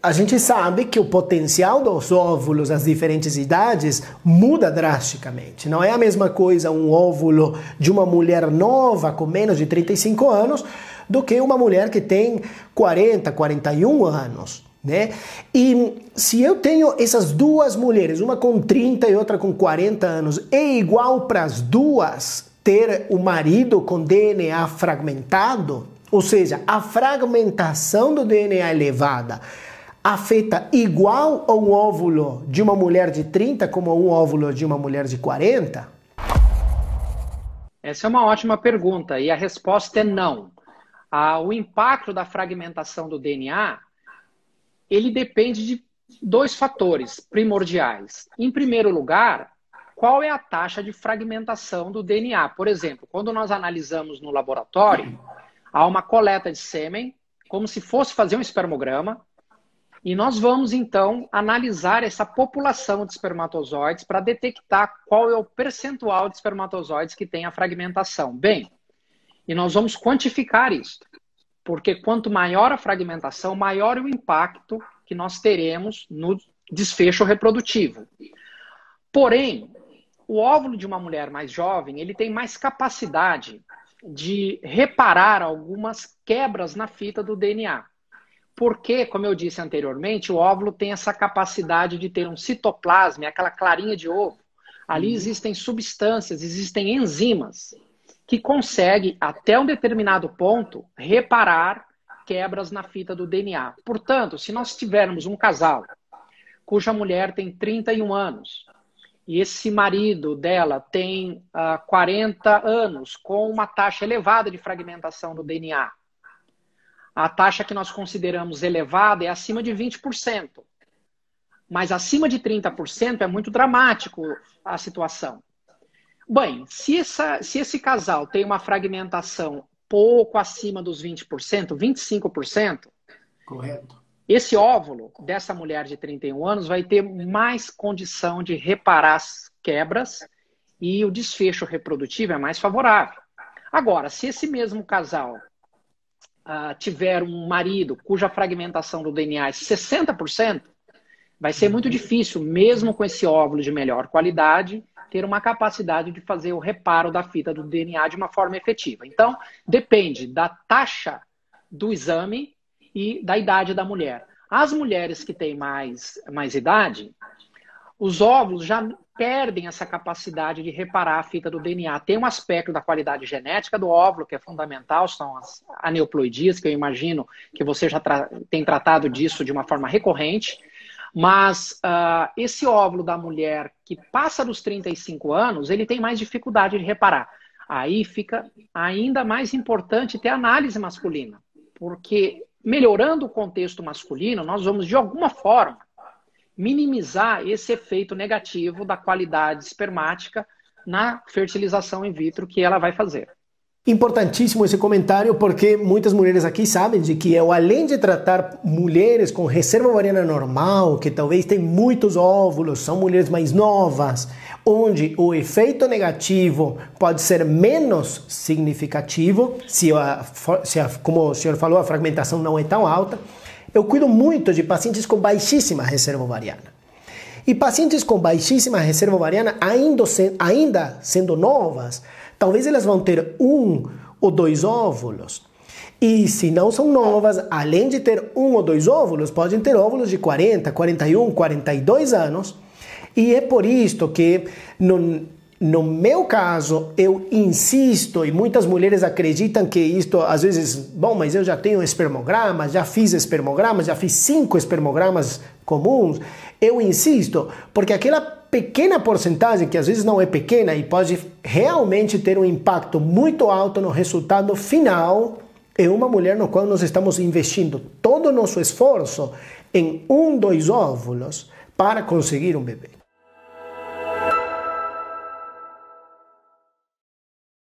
a gente sabe que o potencial dos óvulos às diferentes idades muda drasticamente. Não é a mesma coisa um óvulo de uma mulher nova com menos de 35 anos do que uma mulher que tem 40, 41 anos. Né? E se eu tenho essas duas mulheres, uma com 30 e outra com 40 anos, é igual para as duas ter o marido com DNA fragmentado? Ou seja, a fragmentação do DNA elevada afeta igual um óvulo de uma mulher de 30 como um óvulo de uma mulher de 40? Essa é uma ótima pergunta e a resposta é não. O impacto da fragmentação do DNA, ele depende de dois fatores primordiais. Em primeiro lugar, qual é a taxa de fragmentação do DNA? Por exemplo, quando nós analisamos no laboratório, há uma coleta de sêmen, como se fosse fazer um espermograma, e nós vamos, então, analisar essa população de espermatozoides para detectar qual é o percentual de espermatozoides que tem a fragmentação. Bem, e nós vamos quantificar isso, porque quanto maior a fragmentação, maior o impacto que nós teremos no desfecho reprodutivo. Porém, o óvulo de uma mulher mais jovem, ele tem mais capacidade de reparar algumas quebras na fita do DNA. Porque, como eu disse anteriormente, o óvulo tem essa capacidade de ter um citoplasma, aquela clarinha de ovo. Ali existem substâncias, existem enzimas que conseguem, até um determinado ponto, reparar quebras na fita do DNA. Portanto, se nós tivermos um casal cuja mulher tem 31 anos e esse marido dela tem 40 anos com uma taxa elevada de fragmentação do DNA, a taxa que nós consideramos elevada é acima de 20%. Mas acima de 30% é muito dramático a situação. Bem, se esse casal tem uma fragmentação pouco acima dos 20%, 25%, correto, esse óvulo dessa mulher de 31 anos vai ter mais condição de reparar as quebras e o desfecho reprodutivo é mais favorável. Agora, se esse mesmo casal tiver um marido cuja fragmentação do DNA é 60%, vai ser muito difícil, mesmo com esse óvulo de melhor qualidade, ter uma capacidade de fazer o reparo da fita do DNA de uma forma efetiva. Então, depende da taxa do exame e da idade da mulher. As mulheres que têm mais idade, os óvulos já perdem essa capacidade de reparar a fita do DNA. Tem um aspecto da qualidade genética do óvulo, que é fundamental, são as aneuploidias, que eu imagino que você já tem tratado disso de uma forma recorrente. Mas esse óvulo da mulher que passa dos 35 anos, ele tem mais dificuldade de reparar. Aí fica ainda mais importante ter análise masculina, porque melhorando o contexto masculino, nós vamos, de alguma forma, minimizar esse efeito negativo da qualidade espermática na fertilização in vitro que ela vai fazer. Importantíssimo esse comentário, porque muitas mulheres aqui sabem de que eu, além de tratar mulheres com reserva ovariana normal, que talvez têm muitos óvulos, são mulheres mais novas, onde o efeito negativo pode ser menos significativo, como o senhor falou, a fragmentação não é tão alta, eu cuido muito de pacientes com baixíssima reserva ovariana. E pacientes com baixíssima reserva ovariana, ainda sendo novas, talvez elas vão ter 1 ou 2 óvulos. E se não são novas, além de ter 1 ou 2 óvulos, podem ter óvulos de 40, 41, 42 anos. E é por isso que, no meu caso, eu insisto, e muitas mulheres acreditam que isto, às vezes, bom, mas eu já tenho espermogramas, já fiz 5 espermogramas comuns. Eu insisto, porque aquela pequena porcentagem, que às vezes não é pequena e pode realmente ter um impacto muito alto no resultado final, é uma mulher no qual nós estamos investindo todo o nosso esforço em 1, 2 óvulos para conseguir um bebê.